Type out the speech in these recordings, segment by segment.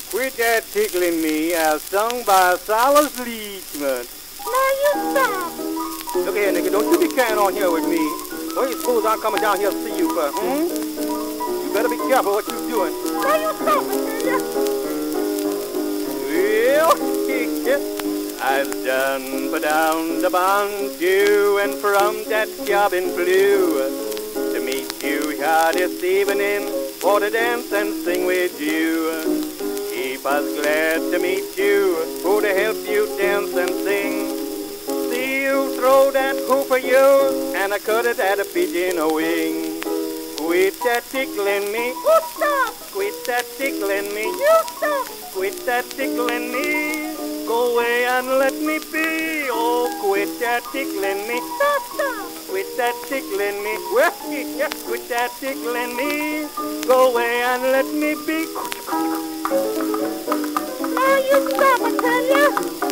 Quit that tickling me, as sung by Silas Leachman. Now you stop. Look here, nigga, don't you be carrying on here with me. What do you suppose I'm coming down here to see you for, You better be careful what you're doing. Now you stop it, Well, I've done but down the bond you, and from that cabin blue to meet you here this evening for to dance and sing with you. Keep us glad to meet you, who to help you dance and sing. See you throw that hoop for you, and I cut it at a pigeon a wing. Quit that tickling me, you stop. Quit that tickling me, You stop. Quit that tickling me. Go away and let me be. Oh, quit that tickling me. Stop. Quit that tickling me. Well, quit that tickling me. Go away and let me be. Now you stop, I tell you.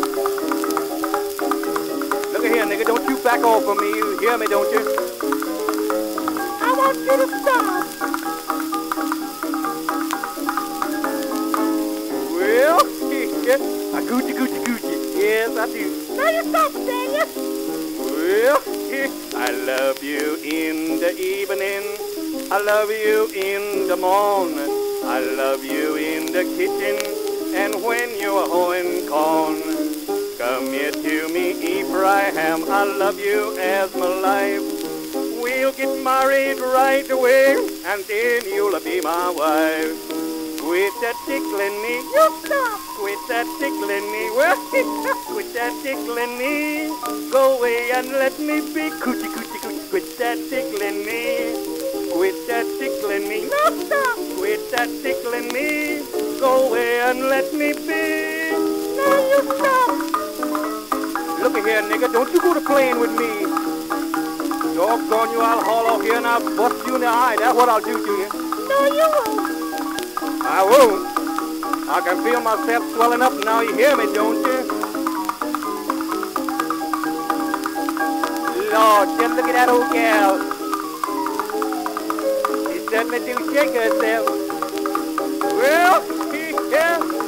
Look at here, nigga. Don't you back off of me. You hear me, don't you? I want you to stop. Well, I Gucci. Yes, I do. Now you stop, I tell you. Well, I love you in the evening. I love you in the morn. I love you in the kitchen and when you're hoeing corn. Come here to me, Ephraim. I love you as my life. We'll get married right away and then you'll be my wife. Quit that tickling me. You stop. Quit that tickling me. Well, quit that tickling me. Go away and let me be. Coochie. Quit that tickling me. Quit that tickling me. No, stop. Quit that tickling me. Go away and let me be. Now you stop. Look at here, nigga. Don't you go to playing with me. Doggone you, I'll haul off here and I'll bust you in the eye. That's what I'll do to you. No, you won't. I won't. I can feel myself swelling up now. You hear me, don't you? Lord, just look at that old gal. She certainly do shake herself. Well, yeah.